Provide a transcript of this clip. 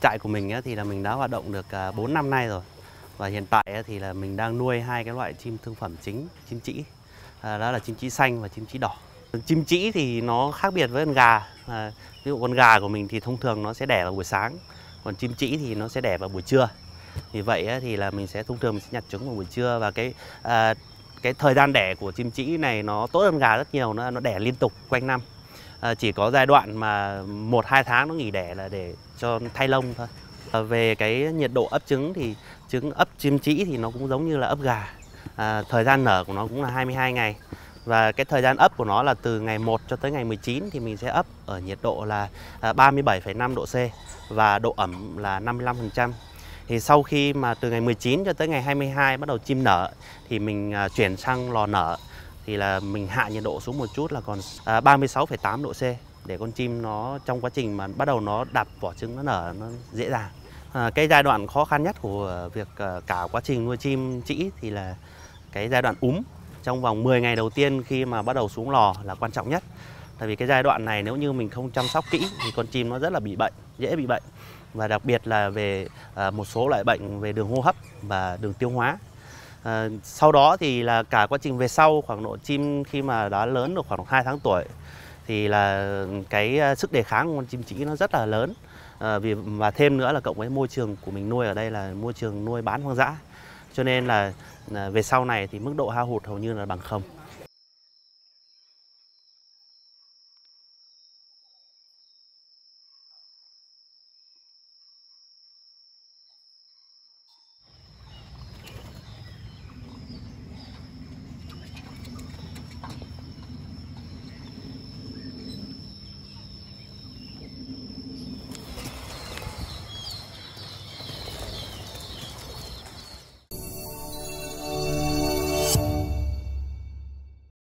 trại của mình thì là mình đã hoạt động được 4 năm nay rồi. Và hiện tại thì là mình đang nuôi hai cái loại chim thương phẩm chính, chim trĩ. Đó là chim trĩ xanh và chim trĩ đỏ. Chim trĩ thì nó khác biệt với con gà. Ví dụ con gà của mình thì thông thường nó sẽ đẻ vào buổi sáng, còn chim trĩ thì nó sẽ đẻ vào buổi trưa. Vì vậy thì là mình sẽ thông thường mình sẽ nhặt trứng vào buổi trưa, và cái thời gian đẻ của chim trĩ này nó tốt hơn gà rất nhiều, nó đẻ liên tục quanh năm. Chỉ có giai đoạn mà 1-2 tháng nó nghỉ đẻ là để cho thay lông thôi. Về cái nhiệt độ ấp trứng thì trứng ấp chim trĩ thì nó cũng giống như là ấp gà. Thời gian nở của nó cũng là 22 ngày. Và cái thời gian ấp của nó là từ ngày 1 cho tới ngày 19 thì mình sẽ ấp ở nhiệt độ là 37,5 độ C và độ ẩm là 55%. Thì sau khi mà từ ngày 19 cho tới ngày 22 bắt đầu chim nở thì mình chuyển sang lò nở, thì là mình hạ nhiệt độ xuống một chút là còn 36,8 độ C để con chim nó trong quá trình mà bắt đầu nó đạp vỏ trứng nó nở nó dễ dàng. Cái giai đoạn khó khăn nhất của việc cả quá trình nuôi chim trĩ thì là cái giai đoạn trong vòng 10 ngày đầu tiên khi mà bắt đầu xuống lò là quan trọng nhất. Tại vì cái giai đoạn này nếu như mình không chăm sóc kỹ thì con chim nó rất là bị bệnh, dễ bị bệnh. Và đặc biệt là về một số loại bệnh về đường hô hấp và đường tiêu hóa. Sau đó thì là cả quá trình về sau, khoảng độ chim khi mà đã lớn được khoảng 2 tháng tuổi thì là cái sức đề kháng của con chim trĩ nó rất là lớn. Và thêm nữa là cộng với môi trường của mình nuôi ở đây là môi trường nuôi bán hoang dã, cho nên là về sau này thì mức độ hao hụt hầu như là bằng không.